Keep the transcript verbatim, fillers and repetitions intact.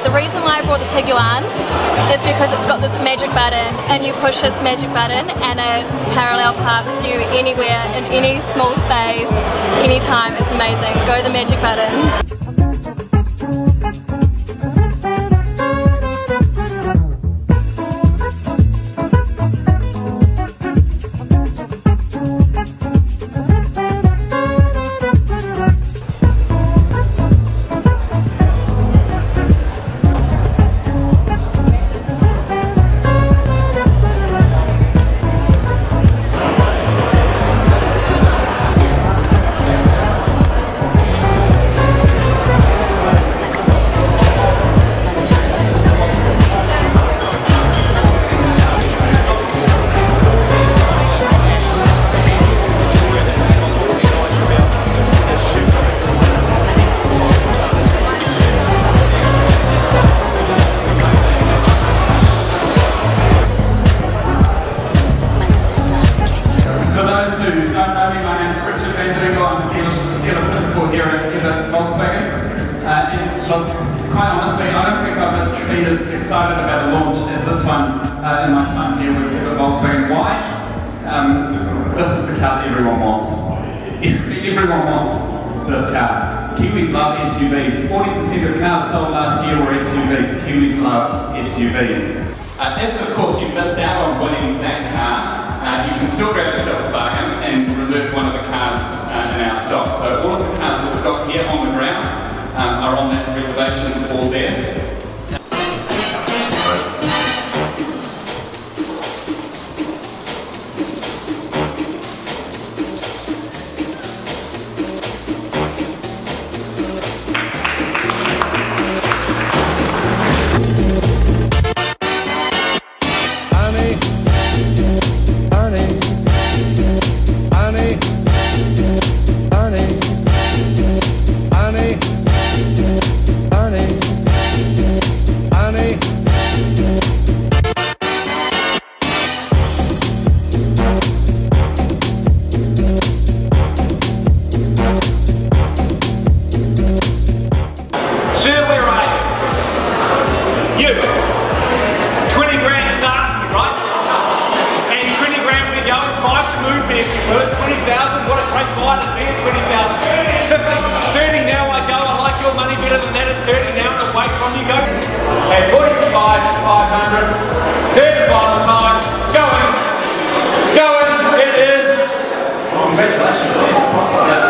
the reason why I brought the Tiguan is because it's got this magic button, and you push this magic button and it parallel parks you anywhere in any small space, anytime. It's amazing. Go the magic button. Look, quite honestly, I don't think I've been as excited about a launch as this one uh, in my time here with, with Volkswagen. Why? Um, this is the car that everyone wants. Everyone wants this car. Kiwis love S U Vs. forty percent of cars sold last year were S U Vs. Kiwis love S U Vs. Uh, if, of course, you miss out on winning that car, uh, you can still grab yourself a bargain and reserve one of the cars uh, in our stock. So all of the cars that we've got here on the ground Um, are on that reservation board there. And forty-five, five hundred, third final time, it's going, it's going, it is, oh, congratulations, man.